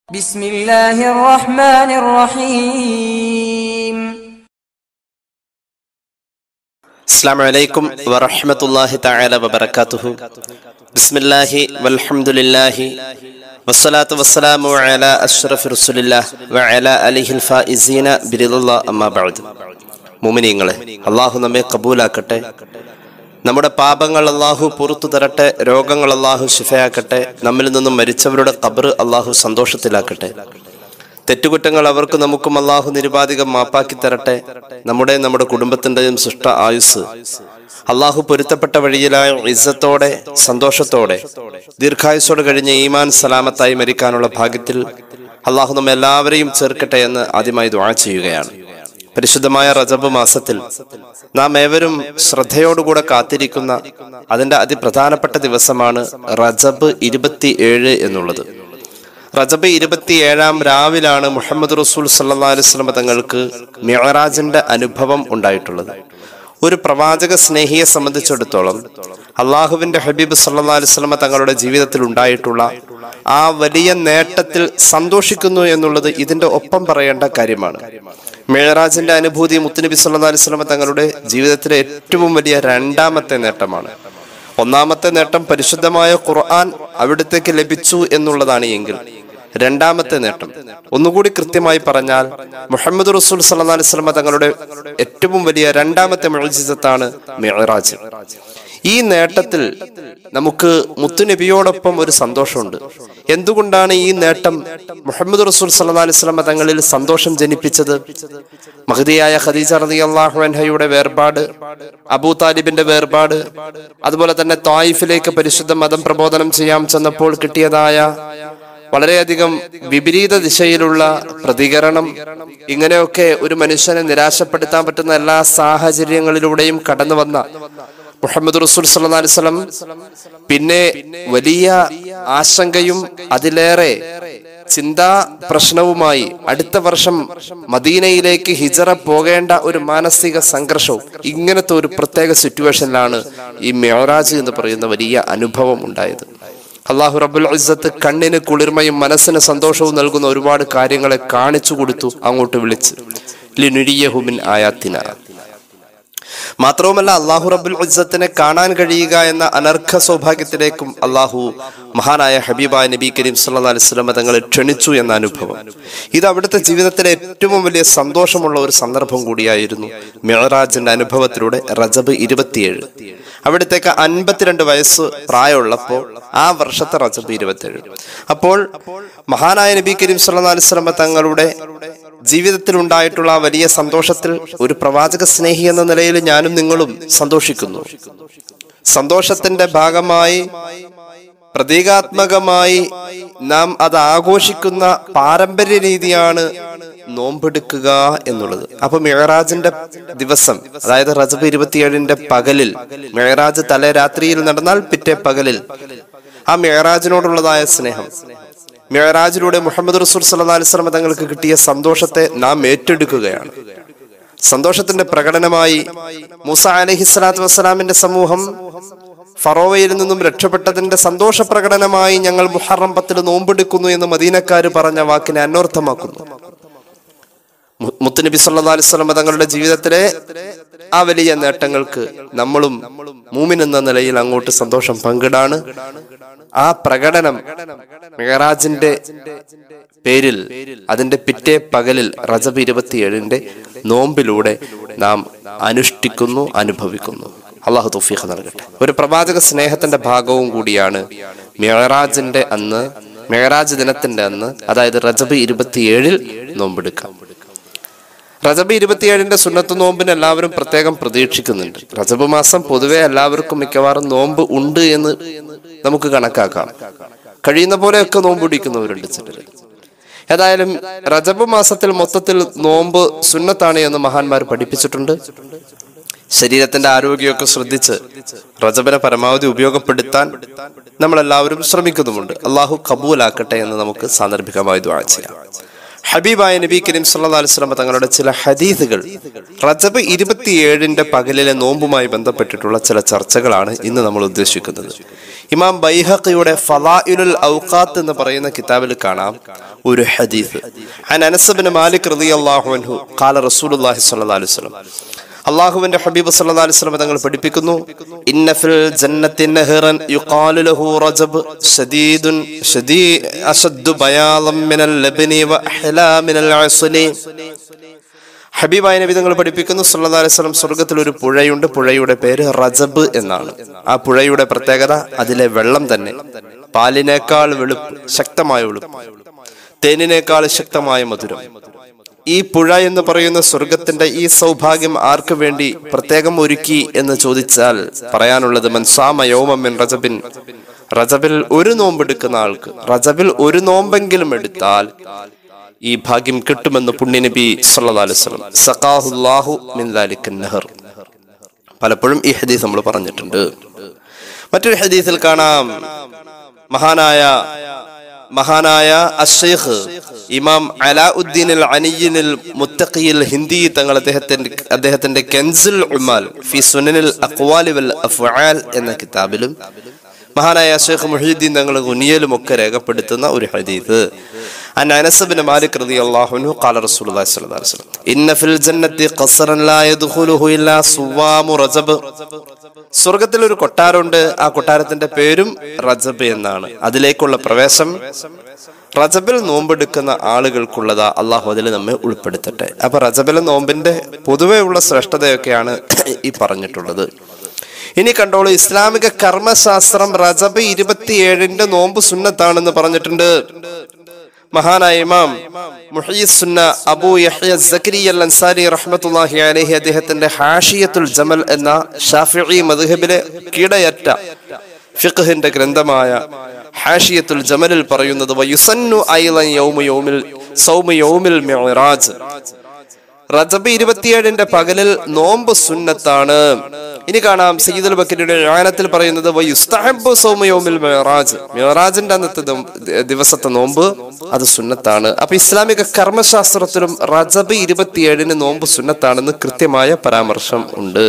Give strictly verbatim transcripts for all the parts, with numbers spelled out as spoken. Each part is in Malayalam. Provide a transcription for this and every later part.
بسم الله الرحمن الرحيم. السلام عليكم ورحمة الله تعالى وبركاته. بسم الله والحمد لله والصلاة والسلام على أشرف رسول الله وعلى آله الفائزين برضا الله أما بعد. മുഅ്മിനീങ്ങളെ, അല്ലാഹു നമ്മെ കബൂലാക്കട്ടെ. നമ്മുടെ പാപങ്ങൾ അല്ലാഹു പുറത്തു തരട്ടെ. രോഗങ്ങൾ അല്ലാഹു ശിഫയാക്കട്ടെ. നമ്മിൽ നിന്നും മരിച്ചവരുടെ ഖബർ അല്ലാഹു സന്തോഷത്തിലാക്കട്ടെ. തെറ്റുകുറ്റങ്ങൾ അവർക്ക് നമുക്കും അല്ലാഹു നിരുപാധികം മാപ്പാക്കി തരട്ടെ. നമ്മുടെ നമ്മുടെ കുടുംബത്തിന്റെയും സൃഷ്ട ആയുസ് അല്ലാഹു പൊരുത്തപ്പെട്ട വഴിയിലായ ഇസ്സത്തോടെ സന്തോഷത്തോടെ ദീർഘായുസോടെ കഴിഞ്ഞ ഈമാൻ സലാമത്തായി മരിക്കാനുള്ള ഭാഗ്യത്തിൽ അല്ലാഹു നമ്മെ എല്ലാവരെയും ചേർക്കട്ടെ എന്ന് ആദ്യമായി ദുആ ചെയ്യുകയാണ്. പരിശുദ്ധമായ റജബ് മാസത്തിൽ നാം ഏവരും ശ്രദ്ധയോടുകൂടെ കാത്തിരിക്കുന്ന അതിന്റെ അതിപ്രധാനപ്പെട്ട ദിവസമാണ് റജബ് ഇരുപത്തി ഏഴ് എന്നുള്ളത്. റജബ് ഇരുപത്തിയേഴാം രാവിലാണ് മുഹമ്മദ് റസൂൽ സല്ലല്ലാഹു അലൈഹി വസല്ലം തങ്ങൾക്ക് മിഅ്റാജിന്റെ അനുഭവം ഉണ്ടായിട്ടുള്ളത്. ഒരു പ്രവാചക സ്നേഹിയെ സംബന്ധിച്ചിടത്തോളം അള്ളാഹുവിന്റെ ഹബീബ് സല്ലല്ലാഹു അലൈഹി വസല്ലം തങ്ങളുടെ ജീവിതത്തിൽ ഉണ്ടായിട്ടുള്ള ആ വലിയ നേട്ടത്തിൽ സന്തോഷിക്കുന്നു എന്നുള്ളത് ഇതിന്റെ ഒപ്പം പറയേണ്ട കാര്യമാണ്. മിഅ്റാജിന്റെ അനുഭൂതി മുത്തുനബി സല്ലല്ലാഹു അലൈഹി വസല്ലം തങ്ങളുടെ ജീവിതത്തിലെ ഏറ്റവും വലിയ രണ്ടാമത്തെ നേട്ടമാണ്. ഒന്നാമത്തെ നേട്ടം പരിശുദ്ധമായ ഖുർആൻ അവിടത്തേക്ക് ലഭിച്ചു എന്നുള്ളതാണ് എങ്കിൽ രണ്ടാമത്തെ നേട്ടം ഒന്നുകൂടി കൃത്യമായി പറഞ്ഞാൽ മുഹമ്മദ് റസൂൽ സല്ലല്ലാഹു അലൈഹി വസല്ലം തങ്ങളുടെ ഏറ്റവും വലിയ രണ്ടാമത്തെ മുഅ്ജിസത്താണ് മിഅ്റാജ്. ഈ നേട്ടത്തിൽ നമുക്ക് മുത്തുനബിയോടൊപ്പം ഒരു സന്തോഷമുണ്ട്. എന്തുകൊണ്ടാണ് ഈ നേട്ടം മുഹമ്മദ് റസൂൽ സല്ലല്ലാഹു അലൈഹി വസല്ലം തങ്ങളിൽ സന്തോഷം ജനിപ്പിച്ചത്? മഹദിയായ ഖദീജ റളിയല്ലാഹു അൻഹയുടെ വേർപാട്, അബൂ താലിബിന്റെ വേർപാട്, അതുപോലെ തന്നെ ത്വായിഫിലേക്ക് പരിശുദ്ധ മതം പ്രബോധനം ചെയ്യാൻ ചെന്നപ്പോൾ കിട്ടിയതായ വളരെയധികം വിപരീത ദിശയിലുള്ള പ്രതികരണം, ഇങ്ങനെയൊക്കെ ഒരു മനുഷ്യനെ നിരാശപ്പെടുത്താൻ പറ്റുന്ന എല്ലാ സാഹചര്യങ്ങളിലൂടെയും കടന്നു വന്ന മുഹമ്മദ് റസൂൽ സല്ലല്ലാഹു അലൈഹി വസല്ലം പിന്നെ വലിയ ആശങ്കയും അതിലേറെ ചിന്താ പ്രശ്നവുമായി അടുത്ത വർഷം മദീനയിലേക്ക് ഹിജറ പോകേണ്ട ഒരു മാനസിക സംഘർഷവും ഇങ്ങനത്തെ ഒരു പ്രത്യേക സിറ്റുവേഷനിലാണ് ഈ മിഅ്റാജ് എന്ന് പറയുന്ന വലിയ അനുഭവം ഉണ്ടായത്. അല്ലാഹു റബ്ബുൽ ഇസ്സത്ത് കണ്ണിന് കുളിർമയും മനസ്സിന് സന്തോഷവും നൽകുന്ന ഒരുപാട് കാര്യങ്ങളെ കാണിച്ചു കൊടുത്തു, അങ്ങോട്ട് വിളിച്ച് ലിനുരിയഹു മിൻ ആയാത്തിന. മാത്രവുമല്ല, അള്ളാഹു റബ്ബുൽ ഇസ്സത്തിനെ കാണാൻ കഴിയുക എന്ന അനർഘ സൗഭാഗ്യത്തിലേക്കും അള്ളാഹു മഹാനായ ഹബീബായ നബി കരീം സല്ലല്ലാഹു അലൈഹി വസല്ലം തങ്ങളെ ക്ഷണിച്ചു എന്ന അനുഭവം. ഇത് അവിടുത്തെ ജീവിതത്തിലെ ഏറ്റവും വലിയ സന്തോഷമുള്ള ഒരു സന്ദർഭം കൂടിയായിരുന്നു. മിഅ്റാജിന്റെ അനുഭവത്തിലൂടെ റജബ് ഇരുപത്തിയേഴ് അവിടത്തേക്ക് അൻപത്തിരണ്ട് വയസ്സ് പ്രായമുള്ളപ്പോൾ ആ വർഷത്തെ റജബ് ഇരുപത്തിയേഴ് അപ്പോൾ മഹാനായ നബി കരീം സല്ലല്ലാഹു അലൈഹി വസല്ലം തങ്ങളുടെ ജീവിതത്തിൽ ഉണ്ടായിട്ടുള്ള ആ വലിയ സന്തോഷത്തിൽ ഒരു പ്രവാചക സ്നേഹി എന്ന നിലയിൽ ഞാനും നിങ്ങളും സന്തോഷിക്കുന്നു. സന്തോഷത്തിന്റെ ഭാഗമായി പ്രതീകാത്മകമായി നാം അത് ആഘോഷിക്കുന്ന പാരമ്പര്യ രീതിയാണ് നോമ്പെടുക്കുക എന്നുള്ളത്. അപ്പൊ മിഅ്റാജിന്റെ ദിവസം, അതായത് റജബ് ഇരുപത്തിയേഴിന്റെ പകലിൽ, മിഅ്റാജ് തലേ രാത്രിയിൽ നടന്നാൽ പിറ്റേ പകലിൽ ആ മിഅ്റാജിനോടുള്ളതായ സ്നേഹം, മിഅ്റാജിലൂടെ മുഹമ്മദ് റസൂൽ സല്ലല്ലാഹു അലൈഹി വസല്ലം തങ്ങൾക്ക് കിട്ടിയ സന്തോഷത്തെ നാം ഏറ്റെടുക്കുകയാണ്. സന്തോഷത്തിന്റെ പ്രകടനമായി മൂസ അലൈഹിസ്സലാത്തു വസ്സലാമിന്റെ സമൂഹം ഫറോവയിൽ നിന്നും രക്ഷപ്പെട്ടതിന്റെ സന്തോഷ പ്രകടനമായി ഞങ്ങൾ മുഹറം പത്തിൽ നോമ്പെടുക്കുന്നു എന്ന് മദീനക്കാര് പറഞ്ഞ വാക്കിനെ അന്വർത്ഥമാക്കുന്നു. മുത്തുനബി സല്ലല്ലാഹു അലൈഹി വസല്ലം തങ്ങളുടെ ജീവിതത്തിലെ ആ വലിയ നേട്ടങ്ങൾക്ക് നമ്മളും മൂമിൻ എന്ന നിലയിൽ അങ്ങോട്ട് സന്തോഷം പങ്കിടാണ്. ആ പ്രകടനം മിഅ്റാജിന്റെ പേരിൽ അതിന്റെ പിറ്റേ പകലിൽ റജബ് ഇരുപത്തിയേഴിന്റെ നോമ്പിലൂടെ നാം അനുഷ്ഠിക്കുന്നു, അനുഭവിക്കുന്നു. അല്ലാഹു തൗഫീഖ് നൽകട്ടെ. ഒരു പ്രവാചക സ്നേഹത്തിന്റെ ഭാഗവും കൂടിയാണ് മിഅ്റാജിന്റെ അന്ന്, മിഅ്റാജ് ദിനത്തിന്റെ അന്ന്, അതായത് റജബ് ഇരുപത്തിയേഴിൽ നോമ്പെടുക്കാം. റജബ് ഇരുപത്തിയേഴിന്റെ സുന്നത്ത് നോമ്പിന് എല്ലാവരും പ്രത്യേകം പ്രതീക്ഷിക്കുന്നുണ്ട്. റജബ് മാസം പൊതുവെ എല്ലാവർക്കും മിക്കവാറും നോമ്പ് ഉണ്ട് എന്ന് നമുക്ക് കണക്കാക്കാം. കഴിയുന്ന പോലെയൊക്കെ നോമ്പ് പിടിക്കുന്നവരുണ്ട് ചിലർ. ഏതായാലും റജബ് മാസത്തിൽ മൊത്തത്തിൽ നോമ്പ് സുന്നത്താണ് എന്ന് മഹാന്മാർ പഠിപ്പിച്ചിട്ടുണ്ട്. ശരീരത്തിന്റെ ആരോഗ്യമൊക്കെ ശ്രദ്ധിച്ച് റജബിനെ പരമാവധി ഉപയോഗപ്പെടുത്താൻ നമ്മളെല്ലാവരും ശ്രമിക്കുന്നുമുണ്ട്. അള്ളാഹു കബൂലാക്കട്ടെ എന്ന് നമുക്ക് സാന്ദർഭികമായി ദുആ ചെയ്യാം. ഹബീബായ നബി കരീം സല്ലല്ലാഹു അലൈഹി വസല്ലം തങ്ങളുടെ ചില ഹദീസുകൾ റജബ് ഇരുപത്തിയേഴിന്റെ പകലിലെ നോമ്പുമായി ബന്ധപ്പെട്ടിട്ടുള്ള ചില ചർച്ചകളാണ് ഇന്ന് നമ്മൾ ഉദ്ദേശിക്കുന്നത്. ഇമാം ബൈഹഖിയുടെ ഫളായിലുൽ ഔഖാത്ത് എന്ന് പറയുന്ന കിതാബിൽ കാണാം ഒരു ഹദീസ്. അൻ അനസ് ഇബ്നു മാലിക് റളിയല്ലാഹു അൻഹു ഖാല റസൂലുള്ളാഹി സ്വല്ലല്ലാഹു അലൈഹി വസല്ലം, അല്ലാഹുവിന്റെ ഹബീബ് സല്ലല്ലാഹു അലൈഹി വസല്ലം തങ്ങൾ പഠിപ്പിക്കുന്നു, ഇന്ന ഫിൽ ജന്നത്തി നഹറൻ യുഖാലു ലഹു റജബ് ശദീദുൻ ശദീ അശദ്ദു ബയാലൻ മിനൽ ലബനി വ അഹ്ലാ മിനൽ അസ്ലി. ഹബീബായ നബി തങ്ങൾ പഠിപ്പിക്കുന്നു സല്ലല്ലാഹു അലൈഹി വസല്ലം, സ്വർഗ്ഗത്തിൽ ഒരു പുഴയുണ്ട്, പുഴയുടെ പേര് റജബ് എന്നാണ്. ആ പുഴയുടെ പ്രത്യേകത അതിലെ വെള്ളം തന്നെ പാലിനേക്കാൾ വെളുപ്പ്, ശക്തമായ വെളുപ്പ്, തേനിനേക്കാൾ ശക്തമായ മധുരം. ഈ പുഴ എന്ന് പറയുന്ന സ്വർഗത്തിന്റെ ഈ സൗഭാഗ്യം ആർക്ക് വേണ്ടി പ്രത്യേകം ഒരുക്കി എന്ന് ചോദിച്ചാൽ പറയാനുള്ളത്, മൻസാമ യൗമൻ മിൻ റജബിൻ, റജബിൽ ഒരു നോമ്പെടുക്കുന്ന ആൾക്ക്, റജബിൽ ഒരു നോമ്പെങ്കിലും എടുത്താൽ ഈ ഭാഗ്യം കിട്ടുമെന്ന് പുണ്യനബി സല്ലല്ലാഹു അലൈഹി വസല്ലം സഖാഹുല്ലാഹു മിൻ ദാലിക നഹർ. പലപ്പോഴും ഈ ഹദീസ് നമ്മൾ പറഞ്ഞിട്ടുണ്ട്. മറ്റൊരു ഹദീസിൽ കാണാം, മഹാനായ മഹാനായ അശ്ശൈഖ് ഇമാം അലാഉദ്ദീൻ അൽ അനിയ്യിൽ മുത്തഖിൽ ഹിന്ദി തങ്ങൾ അദ്ദേഹത്തിന്റെ അദ്ദേഹത്തിന്റെ കൻസുൽ ഉമാൽ ഫി സുനനിൽ അഖ്വാലി വൽ അഫ്ആൽ എന്ന കിതാബിലും മഹാനായ ശൈഖ് മുഹീദ്ദീൻ തങ്ങൾ ഗുനിയയിലും ഒക്കെ രേഖപ്പെടുത്തുന്ന ഒരു ഹദീസ്. അൻ അനസ് ഇബ്നു മാലിക് റളിയല്ലാഹു അൻഹു ഖാല റസൂലുള്ളാഹി സ്വല്ലല്ലാഹു അലൈഹി വസല്ലം, ഇന്ന ഫിൽ ജന്നത്തി ഖസ്റൻ ലാ യദ്ഖുലുഹു ഇല്ലാ സുവാമു റജബ്. സ്വർഗ്ഗത്തിൽ ഒരു കൊട്ടാരമുണ്ട്, ആ കൊട്ടാരത്തിന്റെ പേരും റജബ് എന്നാണ്. അതിലേക്കുള്ള പ്രവേശം റജബിൽ നോമ്പെടുക്കുന്ന ആളുകൾക്കുള്ളതാ. അള്ളാഹു അതിൽ നമ്മെ ഉൾപ്പെടുത്തട്ടെ. അപ്പൊ റജബിലെ നോമ്പിന്റെ പൊതുവെ ഉള്ള ശ്രേഷ്ഠതയൊക്കെയാണ് ഈ പറഞ്ഞിട്ടുള്ളത്. ഇനി കണ്ടോളൂ, ഇസ്ലാമിക കർമ്മശാസ്ത്രം റജബ് ഇരുപത്തിയേഴിന്റെ നോമ്പ് സുന്നത്താണെന്ന് പറഞ്ഞിട്ടുണ്ട്. മഹാനായ ഇമാം മുഹയ്യിസുന്ന അബൂ യഹ്യ സക്കരിയ അൽ അൻസാരി റഹ്മത്തുള്ളാഹി അലൈഹി അദ്ദേഹത്തിന്റെ ഹാഷിയത്തുൽ ജമൽ എന്ന ഷാഫിഈ മദ്ഹബിലെ കീടയറ്റ ഫിഖ്ഹിന്റെ ഗ്രന്ഥമായ ഹാഷിയത്തുൽ ജമലിൽ പറയുന്നത്, വയുസന്നു അയ്ളൻ യൗമു യൗമിൽ സൗമു യൗമിൽ മിഅ്റാജ്, റജബ് ഇരുപത്തിയേഴിന്റെ പകലിൽ നോമ്പ് സുന്നത്താണ്. ഇനി കാണാം സയ്യിദുൽ ബക്കരിയുടെ യാനത്തിൽ പറയുന്നത്, വയുസ്തഹബ്ബു സൗമു യൗമിൽ മിഅ്റാജ്, മിഅ്റാജിന്റെ അന്നത്തെ ദിവസത്തെ നോമ്പ് അത് സുന്നത്താണ്. അപ്പൊ ഇസ്ലാമിക കർമ്മശാസ്ത്രത്തിലും റജബ് ഇരുപത്തിയേഴിന് നോമ്പ് സുന്നത്താണെന്ന് കൃത്യമായ പരാമർശം ഉണ്ട്.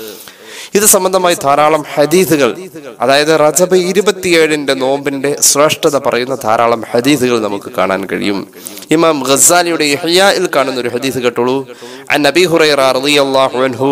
ഇത് സംബന്ധമായി ധാരാളം ഹദീസുകൾ, അതായത് റജബ് ഇരുപത്തിയേഴിന്റെ നോമ്പിന്റെ ശ്രേഷ്ഠത പറയുന്ന ധാരാളം ഹദീസുകൾ നമുക്ക് കാണാൻ കഴിയും. ഇമാം ഗസാലിയുടെ ഇഹ്യാഇൽ കാണുന്ന ഒരു ഹദീസ് കേട്ടോളൂ. അൻ അബീ ഹുറൈറ റളിയല്ലാഹു അൻഹു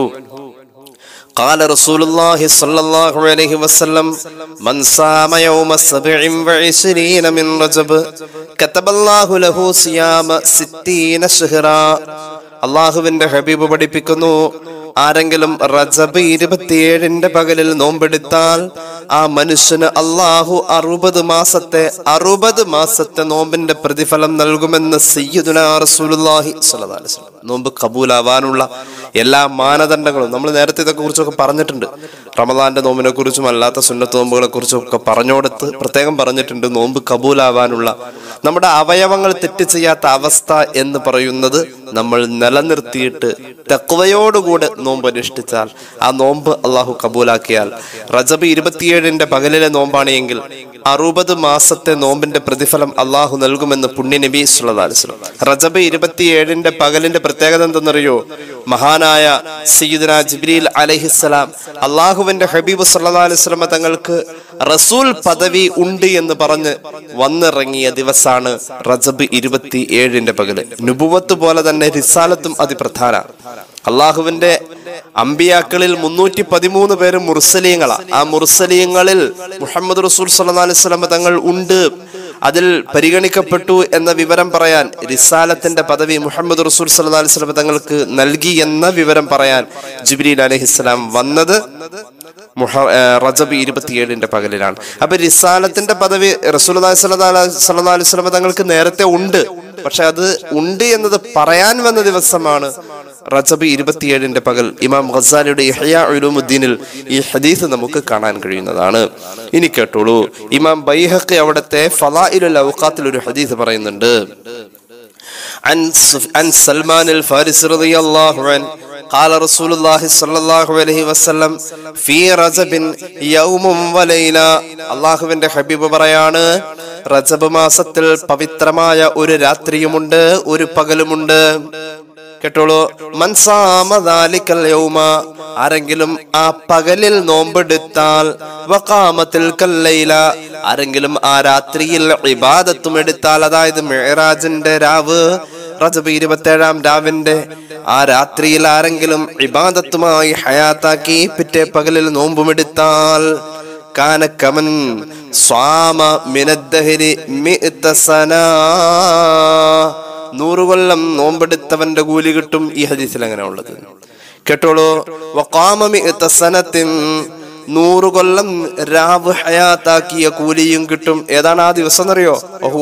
قال رسول الله صلى الله عليه وسلم من صام يوم السبع وعشرين من رجب كتب الله له صيام ستين شهرا. അള്ളാഹുവിന്റെ ഹബീബ് പഠിപ്പിക്കുന്നു, ആരെങ്കിലും റജബ് ഇരുപത്തിയേഴിന്റെ പകലിൽ നോമ്പെടുത്താൽ ആ മനുഷ്യന് അള്ളാഹു അറുപത് മാസത്തെ അറുപത് മാസത്തെ നോമ്പിന്റെ പ്രതിഫലം നൽകുമെന്ന് സയ്യിദുനാ റസൂലുള്ളാഹി സ്വല്ലല്ലാഹു അലൈഹി വസല്ലം. നോമ്പ് കബൂലാവാനുള്ള എല്ലാ മാനദണ്ഡങ്ങളും നമ്മൾ നേരത്തെ ഇതൊക്കെ കുറിച്ചൊക്കെ പറഞ്ഞിട്ടുണ്ട്. റമദാന്റെ നോമ്പിനെ കുറിച്ചും അല്ലാത്ത സുന്നത്ത് നോമ്പുകളെ കുറിച്ചും ഒക്കെ പറഞ്ഞോടത്ത് പ്രത്യേകം പറഞ്ഞിട്ടുണ്ട്. നോമ്പ് കബൂലാവാനുള്ള നമ്മുടെ അവയവങ്ങൾ തെറ്റ് ചെയ്യാത്ത അവസ്ഥ എന്ന് പറയുന്നത് നമ്മൾ നിലനിർത്തിയിട്ട് തഖ്വയോടുകൂടെ നോമ്പ് അനുഷ്ഠിച്ചാൽ, ആ നോമ്പ് അള്ളാഹു കബൂലാക്കിയാൽ, റജബ് ഇരുപത്തിയേഴിന്റെ പകലിലെ നോമ്പാണ് എങ്കിൽ അറുപത് മാസത്തെ നോമ്പിന്റെ പ്രതിഫലം അള്ളാഹു നൽകുമെന്ന് പുണ്യ നബി സല്ലല്ലാഹു അലൈഹി വസല്ലം. റജബ് ഇരുപത്തിയേഴിന്റെ പകലിന്റെ പ്രത്യേകത എന്തെന്നറിയോ? മഹാനായ സയ്യിദുനാ ജിബ്രീൽ അലൈഹിസ്സലാം അള്ളാഹുവിന്റെ ഹബീബ് സല്ലല്ലാഹു അലൈഹി വസല്ലം തങ്ങൾക്ക് റസൂൽ പദവി ഉണ്ട് എന്ന് പറഞ്ഞ് വന്നിറങ്ങിയ ദിവസമാണ് റജബ് ഇരുപത്തി ഏഴിന്റെ പകല്. നുബുവത്ത് പോലെ തന്നെ റിസാലത്തും അതിപ്രധാന. അള്ളാഹുവിന്റെ അമ്പിയാക്കളിൽ മുന്നൂറ്റി പതിമൂന്ന് പേര് മുർസലീങ്ങളാ. ആ മുർസലീങ്ങളിൽ മുഹമ്മദ് റസൂൽ സല്ലല്ലാഹു അലൈഹി വസല്ലം തങ്ങൾ ഉണ്ട്. അതിൽ പരിഗണിക്കപ്പെട്ടു എന്ന വിവരം പറയാൻ, റിസാലത്തിന്റെ പദവി മുഹമ്മദ് റസൂൽ സല്ലല്ലാഹു അലൈഹി വസല്ലം തങ്ങൾക്ക് നൽകി എന്ന വിവരം പറയാൻ ജിബ്രീൽ അലൈഹിസ്സലാം വന്നത് റജബ് ഇരുപത്തിയേഴിന്റെ പകലിലാണ്. അപ്പൊ റിസാലത്തിന്റെ പദവി റസൂലുള്ളാഹി സ്വല്ലല്ലാഹു അലൈഹി വസല്ലം തങ്ങൾക്ക് നേരത്തെ ഉണ്ട്. പക്ഷെ അത് ഉണ്ട് എന്നത് പറയാൻ വന്ന ദിവസമാണ് റജബ് ഇരുപത്തിയേഴിന്റെ പകൽ. ഇമാം ഗസാലിയുടെ ഇഹ്യാ ഉലൂമുദ്ദീനിൽ ഈ ഹദീസ് നമുക്ക് കാണാൻ കഴിയുന്നതാണ്. ഇനി കേട്ടോളൂ, ഇമാം ബൈഹഖി അവിടുത്തെ ഫളായിലുൽ ഔഖാത്തിൽ ഒരു ഹദീസ് പറയുന്നുണ്ട്. അൻ സൽമാൻ അൽ ഫാരിസി റളിയല്ലാഹു അൻഹു قال رسول الله صلى الله عليه وسلم في رجب يوم وليلة. അല്ലാഹുവിന്റെ ഹബീബ് പറയാണ്, റജബ് മാസത്തിൽ പവിത്രമായ ഒരു രാത്രിയുമുണ്ട്, ഒരു പകലുമുണ്ട്. കേട്ടോളൂ. മൻസാമ ദാലിക്കൽ യൗമ, ആരെങ്കിലും ആ പകലിൽ നോമ്പെടുത്താൽ, വഖാമത്തിൽ കല്ലൈല, ആരെങ്കിലും ആ രാത്രിയിൽ ഇബാദത്തും എടുത്താൽ, അതായത് മിഅ്റാജിന്റെ രാവ്, റജബ് ഇരുപത്തേഴാം രാവിന്റെ ആ രാത്രിയിൽ ആരെങ്കിലും ഇബാദത്തുമായി ഹയാത്താക്കി പിറ്റേ പകലിൽ നോമ്പുമെടുത്താൽ, കാന കമൻ സ്വാമ മിനദ്ദഹരി മിഅത സനാ, നൂറ് കൊല്ലം നോമ്പെടുത്തവന്റെ കൂലി കിട്ടും. ഈ ഹദീസിൽ അങ്ങനെ ഉള്ളത് കേട്ടോളൂ. വഖാമ മിഅത സനത്തിൻ, നൂറ് കൊല്ലം രാവ് ഹയാത്താക്കിയ കൂലിയും കിട്ടും. ഏതാണ് ആ ദിവസം എന്നറിയോ?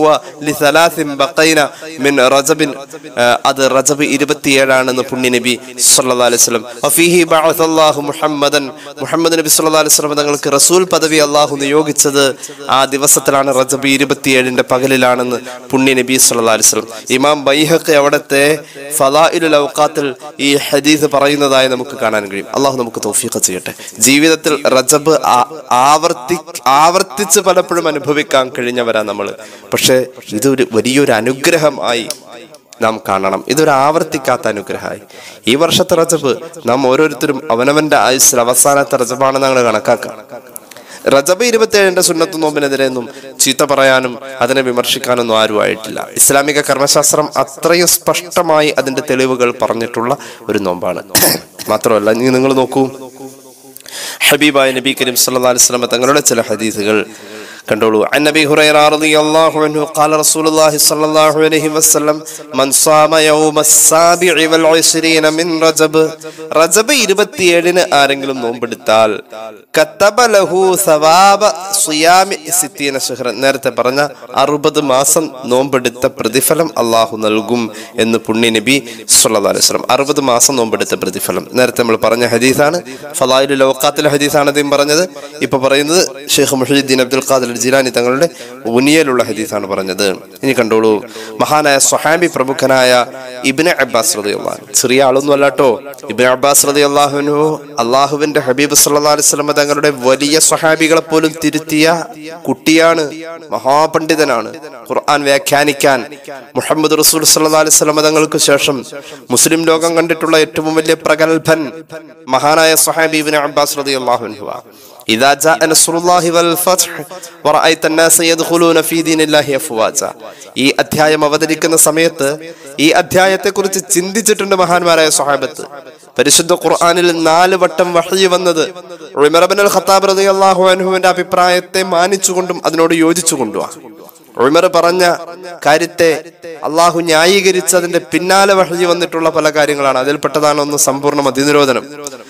അത് റജബ് ഇരുപത്തിയേഴാണെന്ന് പുണ്യ നബി സല്ലല്ലാഹു അലൈഹി വസല്ലം. വഫീഹി ബഅസല്ലാഹു മുഹമ്മദൻ, മുഹമ്മദ് നബി സല്ലല്ലാഹു അലൈഹി വസല്ലം തങ്ങൾക്ക് റസൂൽ പദവി അല്ലാഹു നിയോഗിച്ചത് ആ ദിവസത്തിലാണ്, റജബ് ഇരുപത്തിയേഴിന്റെ പകലിലാണെന്ന് പുണ്യ നബി സല്ലല്ലാഹു അലൈഹി വസല്ലം. ഇമാം ബൈഹഖി അവിടുത്തെ ഫളായിലുൽ ഔഖാത്തിൽ ഈ ഹദീസ് പറയുന്നതായി നമുക്ക് കാണാൻ കഴിയും. അല്ലാഹു നമുക്ക് തൗഫീഖ് ചെയ്യട്ടെ. ജീവിതത്തിൽ റജബ് ആവർത്തി ആവർത്തിച്ച് പലപ്പോഴും അനുഭവിക്കാൻ കഴിഞ്ഞവരാ നമ്മൾ. പക്ഷെ ഇതൊരു വലിയൊരു അനുഗ്രഹമായി നാം കാണണം. ഇതൊരു ആവർത്തിക്കാത്ത അനുഗ്രഹമായി. ഈ വർഷത്തെ റജബ് നാം ഓരോരുത്തരും അവനവന്റെ ആയുസ്സിൽ അവസാനത്തെ റജബാണെന്ന് ഞങ്ങൾ കണക്കാക്കാം. റജബ് ഇരുപത്തിയേഴിന്റെ സുന്നത്ത് നോമ്പിനെതിരെയൊന്നും ചീത്ത പറയാനും അതിനെ വിമർശിക്കാനൊന്നും ആരും ആയിട്ടില്ല. ഇസ്ലാമിക കർമ്മശാസ്ത്രം അത്രയും സ്പഷ്ടമായി അതിന്റെ തെളിവുകൾ പറഞ്ഞിട്ടുള്ള ഒരു നോമ്പാണ്. മാത്രമല്ല, ഇനി നിങ്ങൾ നോക്കൂ, ഹബീബായ നബി കരീം സല്ലല്ലാഹു അലൈഹി വസല്ലം തങ്ങളുടെ ചില ഹദീസുകൾ കണ്ടോളൂ. അൻ നബി ഹുറൈറ റളിയല്ലാഹു അൻഹു ഖാല റസൂലുള്ളാഹി സ്വല്ലല്ലാഹു അലൈഹി വസല്ലം മൻ സാമ യൗമസ് സാബിഇ വൽ ഇശ്രീന മിൻ റജബ്, റജബ് ഇരുപത്തിയേഴിന് ആരെങ്കിലും നോമ്പെടുത്താൽ, കതബ ലഹു സവാബ സിയാമി സിത്തീന ശഹ്റൻ, നേരത്തെ പറഞ്ഞ അറുപത് മാസം നോമ്പെടുത്ത പ്രതിഫലം അല്ലാഹു നൽകും എന്ന് പുണ്യ നബി സ്വല്ലല്ലാഹു അലൈഹി വസല്ലം. അറുപത് മാസം നോമ്പെടുത്ത പ്രതിഫലം നേരത്തെ നമ്മൾ പറഞ്ഞ ഹദീസാണ്. ഫളായിലുൽ ഔഖാത്തിലെ ഹദീസാണ് അദ്ദേഹം പറഞ്ഞത്. ഇപ്പൊ പറയുന്നത് ഷെയ്ഖ് മുഹ്യിദ്ദീൻ അബ്ദുൽ ഖാദിർ ജിലാനി തങ്ങളുടെ ഉനിയലുള്ള ഹദീസാണ് പറഞ്ഞത്. ഇനി കണ്ടോളൂ, മഹാനായ സ്വഹാബി പ്രമുഖനായ ഇബ്നു അബ്ബാസ് റളിയല്ലാഹു അൻഹു, ചെറിയ ആളൊന്നും അല്ലാട്ടോ. ഇബ്നു അബ്ബാസ് റളിയല്ലാഹു അൻഹു അല്ലാഹുവിന്റെ ഹബീബ് സല്ലല്ലാഹു അലൈഹി വസല്ലം തങ്ങളുടെ വലിയ സ്വഹാബികളെ പോലും തിരുത്തിയ കുട്ടിയാണ്. മഹാപണ്ഡിതനാണ്. ഖുർആൻ വ്യാഖ്യാനിക്കാൻ മുഹമ്മദ് റസൂൽ സല്ലല്ലാഹു അലൈഹി വസല്ലം തങ്ങൾക്ക് ശേഷം മുസ്ലിം ലോകം കണ്ടിട്ടുള്ള ഏറ്റവും വലിയ പ്രഗൽഭൻ മഹാനായ സ്വഹാബി ഇബ്നു അബ്ബാസ് റളിയല്ലാഹു അൻഹു. ഇദാ ജാഅ നസ്റുല്ലാഹി വൽ ഫത്ഹ് വറഅയ്ത അന്നാസ യദ്ഖുലൂന ഫീ ദീനില്ലാഹി അഫ്വാജ, ഈ അധ്യായം അവതരിക്കുന്ന സമയത്ത് ഈ അധ്യായത്തെ കുറിച്ച് ചിന്തിച്ചിട്ടുണ്ട് മഹാന്മാരായ സ്വഹാബത്ത്. പരിശുദ്ധ ഖുർആനിൽ നാല് വട്ടം വഹ്യ് വന്നത് ഉമർ ഇബ്നുൽ ഖത്താബ് റളിയല്ലാഹു അൻഹുവിന്റെ അഭിപ്രായത്തെ മാനിച്ചുകൊണ്ടും അതിനോട് യോജിച്ചുകൊണ്ടുമാണ്. ഉമർ പറഞ്ഞ കാര്യത്തെ അള്ളാഹു ന്യായീകരിച്ചതിന്റെ പിന്നാലെ വഹ്യ് വന്നിട്ടുള്ള പല കാര്യങ്ങളാണ്. അതിൽപ്പെട്ടതാണ് ഒന്ന് സമ്പൂർണ്ണ മദ്യനിരോധനം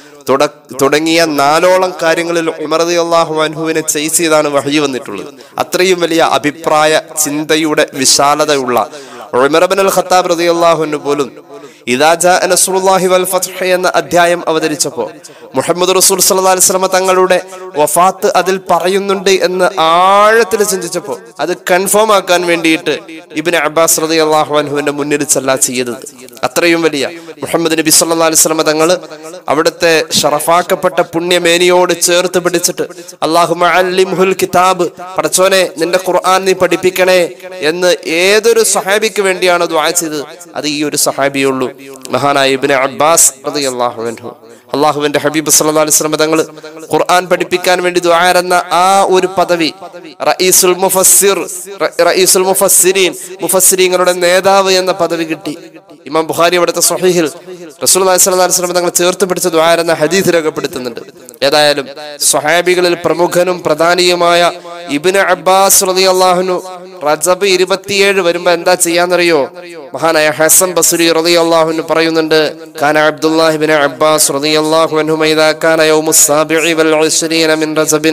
തുടങ്ങിയ നാലോളം കാര്യങ്ങളിൽ ഉമർ റളിയല്ലാഹു അൻഹുവിനെ ചെയ്സ് ചെയ്താണ് വഹ്യ് വന്നിട്ടുള്ളത്. അത്രയും വലിയ അഭിപ്രായ ചിന്തയുടെ വിശാലതയുള്ള ഉമർ ഇബ്നുൽ ഖത്താബ് റളിയല്ലാഹു അൻഹു പോലും ഇദാ ജാഅ നസ്റുല്ലാഹി വൽ ഫത്ഹ് എന്ന അധ്യായം അവതരിച്ചപ്പോൾ മുഹമ്മദ് റസൂൽ സല്ലല്ലാഹു അലൈഹി വസല്ലം തങ്ങളുടെ വഫാത്ത് അതിൽ പറയുന്നുണ്ട് എന്ന് ആഴത്തിൽ ചിന്തിച്ചപ്പോൾ അത് കൺഫേം ആക്കാൻ വേണ്ടിയിട്ട് ഇബ്നു അബ്ബാസ് റളിയല്ലാഹു അൻഹുവിന്റെ മുന്നിൽ സല്ലാ ചെയ്തത്. അത്രയും വലിയ മുഹമ്മദ് നബി സല്ലല്ലാഹു അലൈഹി വസല്ലം തങ്ങൾ അവിടുത്തെ ഷറഫാക്കപ്പെട്ട പുണ്യമേനിയോട് ചേർത്ത് പിടിച്ചിട്ട് അല്ലാഹുമ്മ അല്ലിംഹുൽ കിതാബ്, പടച്ചോനെ നിന്റെ ഖുർആൻ നീ പഠിപ്പിക്കണേ എന്ന് ഏതൊരു സഹാബിക്ക് വേണ്ടിയാണ് ദുആ ചെയ്തത്, അത് ഈ ഒരു സഹാബിയുള്ളൂ, മഹാനായ ഇബ്നു അബ്ബാസ് റളിയല്ലാഹു അൻഹു. അള്ളാഹുവിന്റെ ഹബീബ് സല്ലല്ലാഹു അലൈഹി വസല്ലം തങ്ങൾ ഖുർആൻ പഠിപ്പിക്കാൻ വേണ്ടി ദുആ എന്ന ആ ഒരു പദവി റഈസുൽ മുഫസ്സിർ, റഈസുൽ മുഫസ്സിരീൻ, മുഫസ്സിരീങ്ങളുടെ നേതാവ് എന്ന പദവി കിട്ടി. ഇമാം ബുഖാരി അവിടുത്തെ സ്വഹീഹിൽ റസൂലുള്ളാഹി സ്വല്ലല്ലാഹു അലൈഹി വസല്ലം തങ്ങൾ ചേർത്ത് പിടിച്ച ദുആ എന്ന ഹദീസ് രേഖപ്പെടുത്തുന്നുണ്ട്. ഏതായാലും സ്വഹാബികളിൽ പ്രമുഖനും പ്രധാനിയുമായ ഇബ്നു അബ്ബാസ് റളിയല്ലാഹു അൻഹു റജബ് ഇരുപത്തിയേഴ് വരുമ്പോ എന്താ ചെയ്യാന്നറിയോ? മഹാനായ ഹസൻ ബസ്രി റളിയല്ലാഹു അൻഹു പറയുന്നുണ്ട്, കാന അബ്ദുല്ലാഹി ഇബ്നു അബ്ബാസ് റളിയല്ലാഹു അൻഹു ഇദാ കാന യൗമുസ് സാബിഇ വൽ ഇശ്രീന മിൻ റജബിൻ,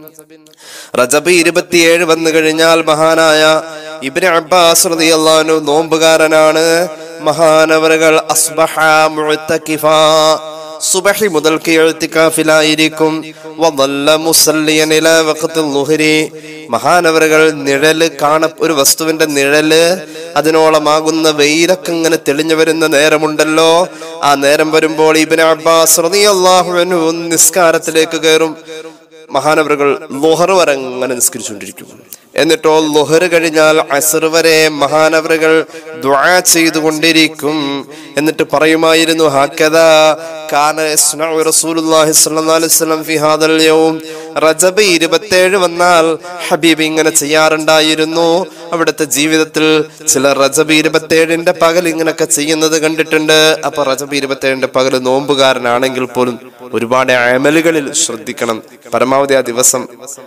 റജബ് ഇരുപത്തിയേഴ് വന്നു കഴിഞ്ഞാൽ മഹാനായ ഇബ്നു അബ്ബാസ് റളിയല്ലാഹു അൻഹു നോമ്പുകാരനാണ്. മഹാനവറുകൾ അസ്ബഹ മുഅ്തകിഫാ, സുബഹി മുതൽക്ക് ഇഅ്തികാഫിലായിരിക്കും. വദല്ല മുസല്ലിയൻ ഇലാ വഖ്തിൽ ളുഹ്രി, മഹാനവറുകൾ നിഴല് കാണ ഒരു വസ്തുവിന്റെ നിഴല് അതിനോളമാകുന്ന വെയിലൊക്കെ ഇങ്ങനെ തെളിഞ്ഞു വരുന്ന നേരമുണ്ടല്ലോ, ആ നേരം വരുമ്പോൾ ഇബ്നു അബ്ബാസ് റളിയല്ലാഹു അൻഹു നിസ്കാരത്തിലേക്ക് കയറും. മഹാനവറുകൾ ളുഹർ വരെ അങ്ങനെ നിസ്കരിച്ചുകൊണ്ടിരിക്കും. എന്നിട്ടോ ളുഹർ കഴിഞ്ഞാൽ അസ്ർ വരെ മഹാനവറുകൾ ദുആ ചെയ്തുകൊണ്ടിരിക്കും. എന്നിട്ട് പറയുമായിരുന്നു, ഹക്കദാ കാന യസ്നഉ റസൂലുള്ളാഹി സ്വല്ലല്ലാഹു അലൈഹി വസല്ലം ഫി ഹാദൽ യൗം. റജബ് ഇരുപത്തിയേഴ് വന്നാൽ ഹബീബ് ഇങ്ങനെ ചെയ്യാറുണ്ടായിരുന്നു. അവിടുത്തെ ജീവിതത്തിൽ ചില റജബ് ഇരുപത്തിയേഴിന്റെ പകൽ ഇങ്ങനൊക്കെ ചെയ്യുന്നത് കണ്ടിട്ടുണ്ട്. അപ്പൊ റജബ് ഇരുപത്തിയേഴിന്റെ പകൽ നോമ്പുകാരനാണെങ്കിൽ പോലും ഒരുപാട് അമലുകളിൽ ശ്രദ്ധിക്കണം. പരമാവധി ആ ദിവസം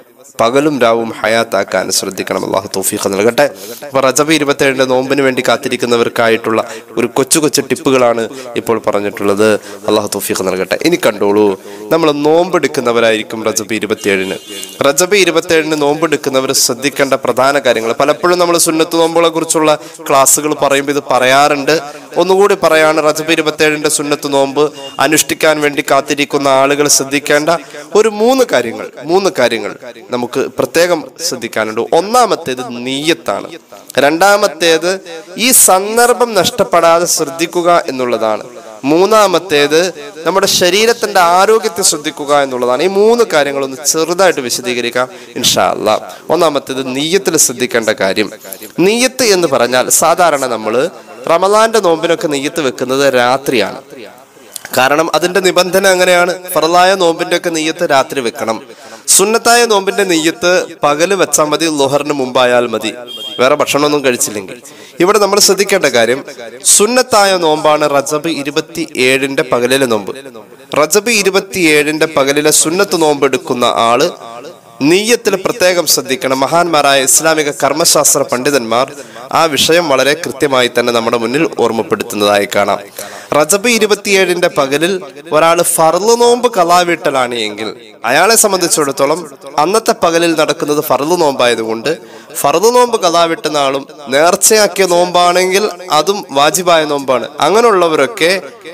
പകലും രാവും ഹയാത്താക്കാൻ ശ്രദ്ധിക്കണം. അല്ലാഹു തൗഫീഖ് നൽകട്ടെ. അപ്പൊ റജബ് ഇരുപത്തിയേഴിന്റെ നോമ്പിന് വേണ്ടി കാത്തിരിക്കുന്നവർക്കായിട്ടുള്ള ഒരു കൊച്ചു കൊച്ചു ടിപ്പുകളാണ് ഇപ്പോൾ പറഞ്ഞിട്ടുള്ളത്. അല്ലാഹു തൗഫീഖ് നൽകട്ടെ. ഇനി കണ്ടോളൂ, നമ്മൾ നോമ്പെടുക്കുന്നവരായിരിക്കും റജബ് ഇരുപത്തിയേഴിന്. റജബ് ഇരുപത്തിയേഴിന് നോമ്പെടുക്കുന്നവർ ശ്രദ്ധിക്കേണ്ട പ്രധാന കാര്യങ്ങൾ. പലപ്പോഴും നമ്മൾ സുന്നത്ത് നോമ്പുകളെ കുറിച്ചുള്ള ക്ലാസ്സുകൾ പറയുമ്പോൾ ഇത് പറയാറുണ്ട്. ഒന്നുകൂടി പറയാണ്, റജബ് ഇരുപത്തിയേഴിന്റെ സുന്നത്ത് നോമ്പ് അനുഷ്ഠിക്കാൻ വേണ്ടി കാത്തിരിക്കുന്ന ആളുകൾ ശ്രദ്ധിക്കേണ്ട ഒരു മൂന്ന് കാര്യങ്ങൾ മൂന്ന് കാര്യങ്ങൾ നമുക്ക് പ്രത്യേകം ശ്രദ്ധിക്കാനുണ്ട്. ഒന്നാമത്തേത് നീയത്താണ്. രണ്ടാമത്തേത് ഈ സന്ദർഭം നഷ്ടപ്പെടാതെ ശ്രദ്ധിക്കുക എന്നുള്ളതാണ്. മൂന്നാമത്തേത് നമ്മുടെ ശരീരത്തിന്റെ ആരോഗ്യത്തെ ശ്രദ്ധിക്കുക എന്നുള്ളതാണ്. ഈ മൂന്ന് കാര്യങ്ങളൊന്ന് ചെറുതായിട്ട് വിശദീകരിക്കാം ഇൻഷാ അല്ലാഹ്. ഒന്നാമത്തേത് നീയത്തിൽ ശ്രദ്ധിക്കേണ്ട കാര്യം. നീയത്ത് എന്ന് പറഞ്ഞാൽ സാധാരണ നമ്മൾ റമദാന്റെ നോമ്പിനൊക്കെ നീയത്ത് വെക്കുന്നത് രാത്രിയാണ്. കാരണം അതിന്റെ നിബന്ധന അങ്ങനെയാണ്. ഫർളായ നോമ്പിന്റെ ഒക്കെ നെയ്യത്ത് രാത്രി വെക്കണം. സുന്നത്തായ നോമ്പിന്റെ നെയ്യത്ത് പകല് വെച്ചാൽ മതി, ളുഹറിന് മുമ്പായാൽ മതി, വേറെ ഭക്ഷണമൊന്നും കഴിച്ചില്ലെങ്കിൽ. ഇവിടെ നമ്മൾ ശ്രദ്ധിക്കേണ്ട കാര്യം, സുന്നത്തായ നോമ്പാണ് റജബ് ഇരുപത്തി ഏഴിന്റെ പകലിലെ നോമ്പ്. റജബ് ഇരുപത്തിയേഴിന്റെ പകലിലെ സുന്നത്ത് നോമ്പ് എടുക്കുന്ന ആള് നീയത്തിൽ പ്രത്യേകം ശ്രദ്ധിക്കണം. മഹാന്മാരായ ഇസ്ലാമിക കർമ്മശാസ്ത്ര പണ്ഡിതന്മാർ ആ വിഷയം വളരെ കൃത്യമായി തന്നെ നമ്മുടെ മുന്നിൽ ഓർമ്മപ്പെടുത്തുന്നതായി കാണാം. റജബ് ഇരുപത്തിയേഴിന്റെ പകലിൽ ഒരാൾ ഫർള് നോമ്പ് കളാവീട്ടലാണ് എങ്കിൽ അയാളെ സംബന്ധിച്ചിടത്തോളം അന്നത്തെ പകലിൽ നടക്കുന്നത് ഫർള് നോമ്പായതുകൊണ്ട് ഫർള് നോമ്പ് കളാവിട്ടുന്ന ആളും നേർച്ചയാക്കിയ നോമ്പാണെങ്കിൽ അതും വാജിബായ നോമ്പാണ്. അങ്ങനെയുള്ളവരൊക്കെ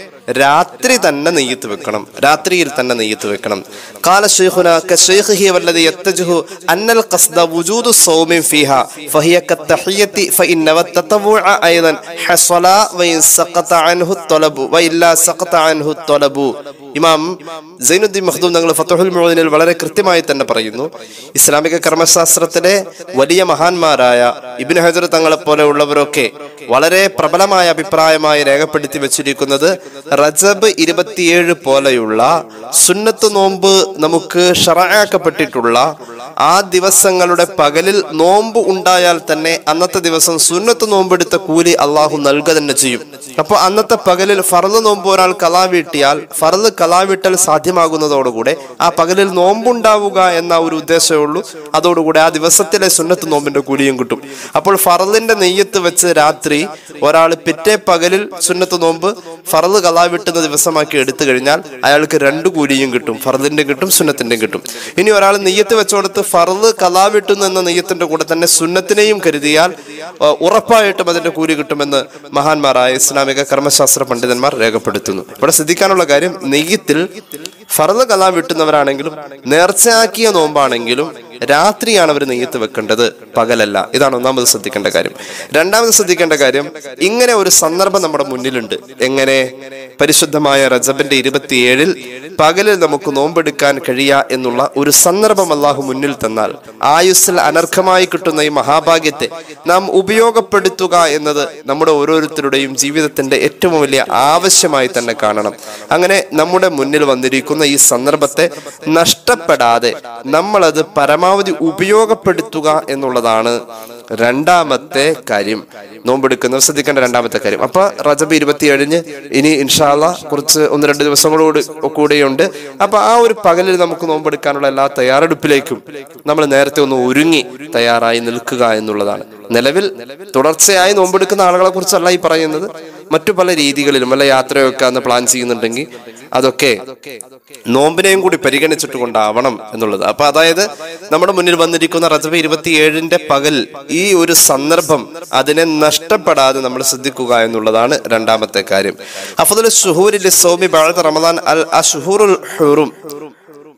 രാത്രി തന്നെ നെയ്യത്ത് വെക്കണം, രാത്രിയിൽ തന്നെ നെയ്യത്ത് വെക്കണം. ഖാല ശൈഖുനാ കശൈഖിഹി വല്ലദി യത്തജഹു അന്നൽ ഖസ്ദ വുജൂദു സൗമിൻ ഫീഹാ ഫഹിയ കത്തഹിയത്തി ഫഇന്ന വത്തതവുഅ അയ്ദൻ ഹസല വഇൻ സഖത അൻഹു തലബു വഇല്ലാ സഖത അൻഹു തലബു. ഇമാം സൈനുദ്ദീൻ മഖ്ദൂം തങ്ങൾ ഫത്ഹുൽ മുഈനിൽ വളരെ കൃത്യമായി തന്നെ പറയുന്നു, ഇസ്ലാമിക കർമ്മശാസ്ത്രത്തിലെ വലിയ മഹാന്മാരായ ഇബ്നു ഹജർ തങ്ങളെ പോലെ ഉള്ളവരൊക്കെ വളരെ പ്രബലമായ അഭിപ്രായമായി രേഖപ്പെടുത്തി വെച്ചിരിക്കുന്നത് റജബ് ഇരുപത്തിയേഴ് പോലെയുള്ള സുന്നത്ത് നോമ്പ് നമുക്ക് ശറഅാക്കപ്പെട്ടിട്ടുള്ള ആ ദിവസങ്ങളുടെ പകലിൽ നോമ്പ് ഉണ്ടായാൽ തന്നെ അന്നത്തെ ദിവസം സുന്നത്ത് നോമ്പെടുത്ത കൂലി അള്ളാഹു നൽകുക തന്നെ ചെയ്യും. അപ്പൊ അന്നത്തെ പകലിൽ ഫർള് നോമ്പ് ഒരാൾ കളാ വീട്ടിയാൽ ഫർള് കളാ വീട്ടൽ സാധ്യമാകുന്നതോടുകൂടെ ആ പകലിൽ നോമ്പുണ്ടാവുക എന്ന ഒരു ഉദ്ദേശമേ ഉള്ളൂ. അതോടുകൂടെ ആ ദിവസത്തിലെ സുന്നത്ത് നോമ്പിന്റെ കൂലിയും കിട്ടും. അപ്പോൾ ഫർളിന്റെ നെയ്യത്ത് വെച്ച് രാത്രി ഒരാൾ പിറ്റേ പകലിൽ സുന്നത്ത് നോമ്പ് ഫർള് കളാ വിട്ടുന്ന ദിവസമാക്കി എടുത്തു കഴിഞ്ഞാൽ അയാൾക്ക് രണ്ടു കൂലിയും കിട്ടും, ഫർളിന്റെ കിട്ടും, സുന്നത്തിന്റെ കിട്ടും. ഇനി ഒരാൾ നെയ്യത്ത് വെച്ചോടത്ത് ഫർള് കളാ വിട്ടുന്നു എന്ന നെയ്യത്തിന്റെ കൂടെ തന്നെ സുന്നത്തിനെയും കരുതിയാൽ ഉറപ്പായിട്ടും അതിന്റെ കൂലി കിട്ടുമെന്ന് മഹാന്മാരായ ഇസ്ലാമിക കർമ്മശാസ്ത്ര പണ്ഡിതന്മാർ രേഖപ്പെടുത്തുന്നു. ഇവിടെ ശ്രദ്ധിക്കാനുള്ള കാര്യം, നെയ്യത്തിൽ ഫർള് കളാ വിട്ടുന്നവരാണെങ്കിലും നേർച്ചയാക്കിയ നോമ്പാണെങ്കിലും രാത്രിയാണ് അവർ നെയ്യത്ത് വെക്കേണ്ടത്, പകലല്ല. ഇതാണ് ഒന്നാമത് ശ്രദ്ധിക്കേണ്ട കാര്യം. രണ്ടാമത് ശ്രദ്ധിക്കേണ്ട കാര്യം, ഇങ്ങനെ ഒരു സന്ദർഭം നമ്മുടെ മുന്നിലുണ്ട്. എങ്ങനെ? പരിശുദ്ധമായ റജബിന്റെ ഇരുപത്തിയേഴിൽ പകലിൽ നമുക്ക് നോമ്പെടുക്കാൻ കഴിയുക എന്നുള്ള ഒരു സന്ദർഭം അള്ളാഹു മുന്നിൽ തന്നാൽ ആയുസ്സിൽ അനർഘമായി കിട്ടുന്ന ഈ മഹാഭാഗ്യത്തെ നാം ഉപയോഗപ്പെടുത്തുക എന്നത് നമ്മുടെ ഓരോരുത്തരുടെയും ജീവിതത്തിന്റെ ഏറ്റവും വലിയ ആവശ്യമായി തന്നെ കാണണം. അങ്ങനെ നമ്മുടെ മുന്നിൽ വന്നിരിക്കുന്ന ഈ സന്ദർഭത്തെ നഷ്ടപ്പെടാതെ നമ്മളത് പരമാവധി ഉപയോഗപ്പെടുത്തുക എന്നുള്ളതാണ് രണ്ടാമത്തെ കാര്യം. നോമ്പെടുക്കുന്നവർ ശ്രദ്ധിക്കേണ്ട രണ്ടാമത്തെ കാര്യം. അപ്പൊ റജബ് ഇരുപത്തിയേഴിന് ഇനി ഇൻഷാ അല്ലാഹ് കുറച്ച് ഒന്ന് രണ്ട് ദിവസങ്ങളോട് കൂടെയുണ്ട്. അപ്പൊ ആ ഒരു പകലിൽ നമുക്ക് നോമ്പെടുക്കാനുള്ള എല്ലാ തയ്യാറെടുപ്പിലേക്കും നമ്മൾ നേരത്തെ ഒന്ന് ഒരുങ്ങി തയ്യാറായി നിൽക്കുക എന്നുള്ളതാണ്. നിലവിൽ തുടർച്ചയായി നോമ്പെടുക്കുന്ന ആളുകളെ കുറിച്ചല്ല ഈ പറയുന്നത്, മറ്റു പല രീതികളിലും വല്ല യാത്രയൊക്കെ അന്ന് പ്ലാൻ ചെയ്യുന്നുണ്ടെങ്കിൽ അതൊക്കെ നോമ്പിനെയും കൂടി പരിഗണിച്ചിട്ട് കൊണ്ടാവണം എന്നുള്ളത്. അപ്പൊ അതായത് നമ്മുടെ മുന്നിൽ വന്നിരിക്കുന്ന റജബ് ഇരുപത്തിയേഴിന്റെ പകൽ, ഈ ഒരു സന്ദർഭം അതിനെ നഷ്ടപ്പെടാതെ നമ്മൾ ശ്രദ്ധിക്കുക എന്നുള്ളതാണ് രണ്ടാമത്തെ കാര്യം. അഫ്ദലു ശുഹൂരി ലിസ്സൗമി ബഅദ റമദാൻ അൽ അശ്ഹുറുൽ ഹുറും.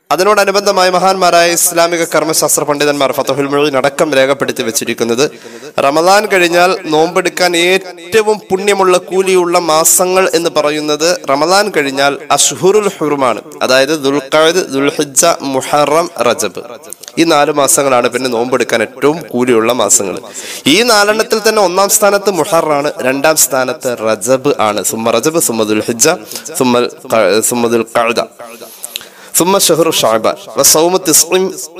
അതിനോടനുബന്ധമായി മഹാന്മാരായ ഇസ്ലാമിക കർമ്മശാസ്ത്ര പണ്ഡിതന്മാർ ഫതഹുൽ മുഈൻ അടക്കം രേഖപ്പെടുത്തി വെച്ചിരിക്കുന്നത് റമദാൻ കഴിഞ്ഞാൽ നോമ്പെടുക്കാൻ ഏറ്റവും പുണ്യമുള്ള കൂലിയുള്ള മാസങ്ങൾ എന്ന് പറയുന്നത് റമദാൻ കഴിഞ്ഞാൽ അഷ്ഹുറുൽ ഹുറുമാണ്. അതായത് ദുൽഖഅദ്, ദുൽഹിജ്ജ, മുഹറം, റജബ്. ഈ നാല് മാസങ്ങളാണ് പിന്നെ നോമ്പെടുക്കാൻ ഏറ്റവും കൂലിയുള്ള മാസങ്ങൾ. ഈ നാലെണ്ണത്തിൽ തന്നെ ഒന്നാം സ്ഥാനത്ത് മുഹറാണ്, രണ്ടാം സ്ഥാനത്ത് റജബ് ആണ്. സുമ്മ റജബ്, സുമ്മ ദുൽഹിജ്ജ, സുമ്മ സുമ്മ ദുൽഖഅദ, ثم شهر شعبان وصوم تسع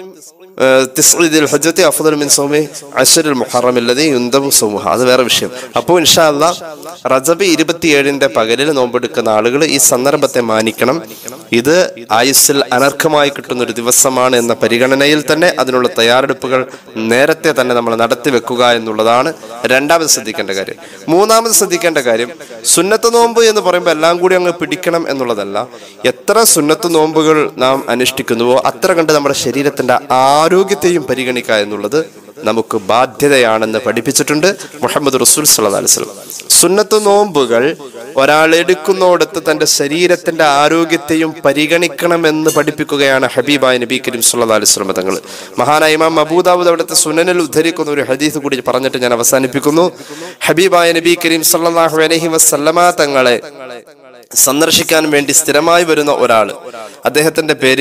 تسع ذي الحجة أفضل من صوم عشر المحرم الذي يندب صومها. അത് വേറെ വിഷയം. അപ്പോൾ ഇൻഷാ അല്ലാഹ് റജബ് ഇരുപത്തിയേഴിന്റെ പകലിൽ നോമ്പെടുക്കുന്ന ആളുകൾ ഈ സന്ദർഭത്തെ മാനിക്കണം. ഇത് ആയുസ്സിൽ അനർഘമായി കിട്ടുന്ന ഒരു ദിവസമാണ് എന്ന പരിഗണനയിൽ തന്നെ അതിനുള്ള തയ്യാറെടുപ്പുകൾ നേരത്തെ തന്നെ നമ്മൾ നടത്തി വെക്കുക എന്നുള്ളതാണ് രണ്ടാമത് ശ്രദ്ധിക്കേണ്ട കാര്യം. മൂന്നാമത് ശ്രദ്ധിക്കേണ്ട കാര്യം, സുന്നത്ത് നോമ്പ് എന്ന് പറയുമ്പോൾ എല്ലാം കൂടി അങ്ങ് പിടിക്കണം എന്നുള്ളതല്ല. എത്ര സുന്നത്ത് നോമ്പുകൾ നാം അനുഷ്ഠിക്കുന്നുവോ അത്ര കണ്ട് നമ്മുടെ ശരീരത്തിന്റെ ആരോഗ്യത്തെയും പരിഗണിക്കുക എന്നുള്ളത് നമുക്ക് ബാധ്യതയാണെന്ന് പഠിപ്പിച്ചിട്ടുണ്ട് മുഹമ്മദ് റസൂൽ സ്വല്ലല്ലാഹു അലൈഹി വസല്ലം. സുന്നത്ത് നോമ്പുകൾ ഒരാൾ എടുക്കുന്നോടത്ത് തന്റെ ശരീരത്തിന്റെ ആരോഗ്യത്തെയും പരിഗണിക്കണമെന്ന് പഠിപ്പിക്കുകയാണ് ഹബീബായ നബി കരീം സ്വല്ലല്ലാഹു അലൈഹി വസല്ലം തങ്ങൾ. മഹാനായ ഇമാം അബൂ ദാവൂദ് അവിടുത്തെ സുനനിൽ ഉദ്ധരിക്കുന്ന ഒരു ഹദീസ് കൂടി പറഞ്ഞിട്ട് ഞാൻ അവസാനിപ്പിക്കുന്നു. ഹബീബായ നബി കരീം സ്വല്ലല്ലാഹു അലൈഹി വസല്ലമ തങ്ങളെ സന്ദർശിക്കാൻ വേണ്ടി സ്ഥിരമായി വരുന്ന ഒരാൾ, അദ്ദേഹത്തിന്റെ പേര്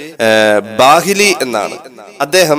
ബാഹിലി എന്നാണ്. അദ്ദേഹം